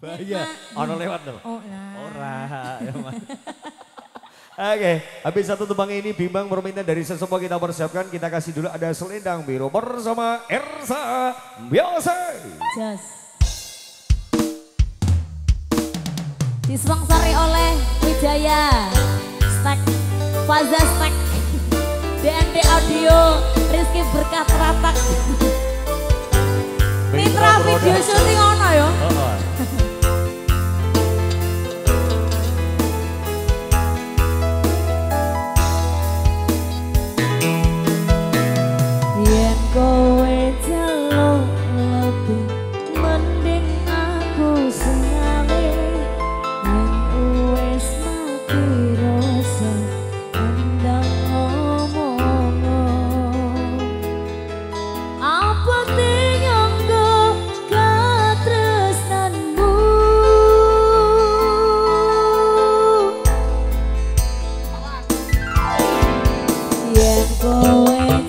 Bahaya, ono lewat loh. Oh, nah. Ora. Oke, habis satu tebang ini bimbang permintaan dari sesemua kita persiapkan. Kita kasih dulu ada Selendang Biru bersama Ersa Biasa. Jas. Disponsori oleh Wijaya, Stek, Faza Stek, DND Audio, Rizky Berkat Ratak, Mitra Video Shooting ono yo. Yen kowe jaluk lebih mending aku senale. Yen wis mati rasa endang ngomong. Apa tinganggo katresnanmu? Yen kowe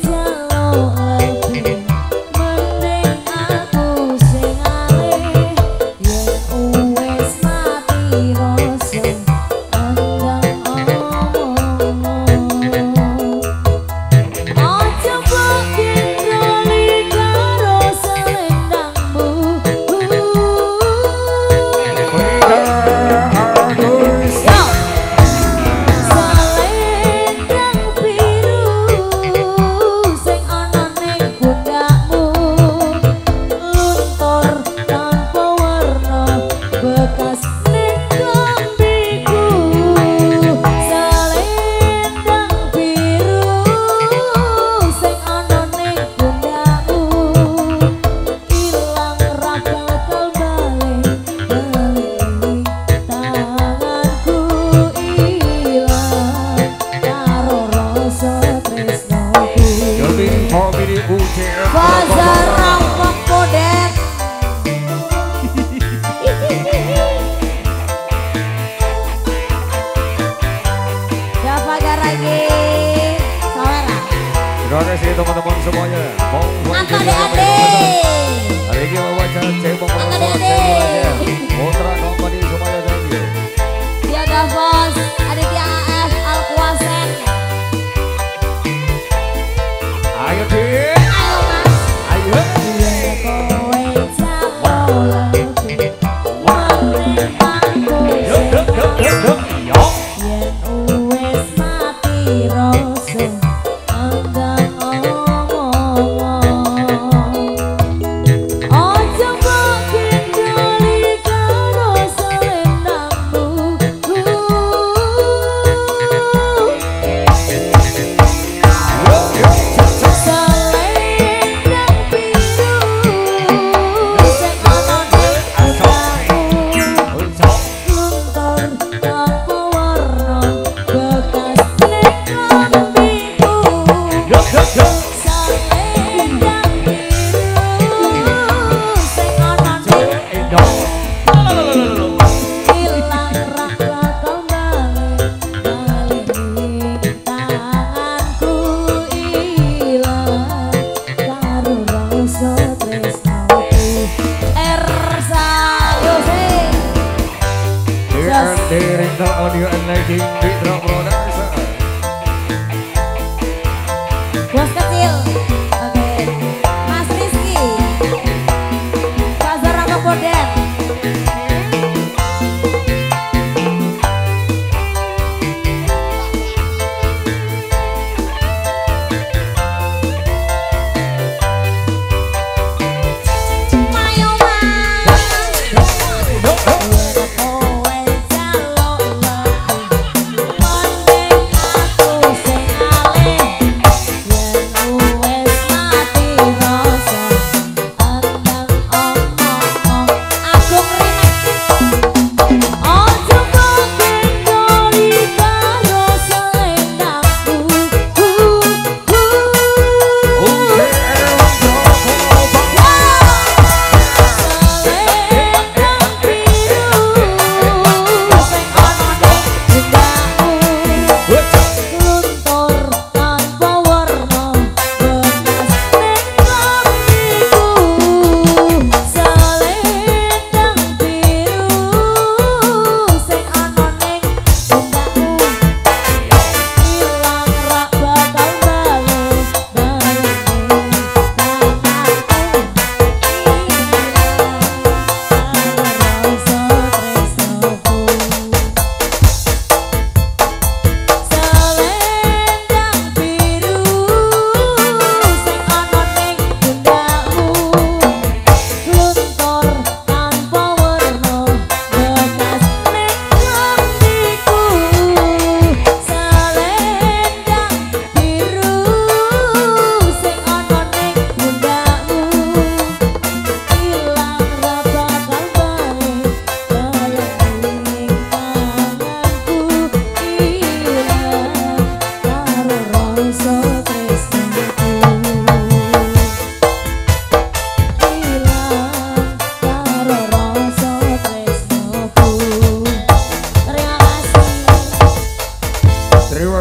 Bazar Rampok Podet. Java Garagi Sawera. Terima kasih teman-teman semuanya. Angka ade. Hari ini wawancara cebong Angka ade. Putra Kompani semuanya thank you. Dia Davos, Aditya AF, Alkuasen. Ayo Dik. Rental Audio and Lighting Mitra Production. Bos kecil. Oke. Mas Rizky. Bazar Rampok Podet.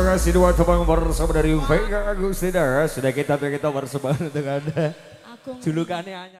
kasih dua tebang bersama dari Vega Agustina. Sudah kita bersama untuk Anda. Agung. Julukannya hanya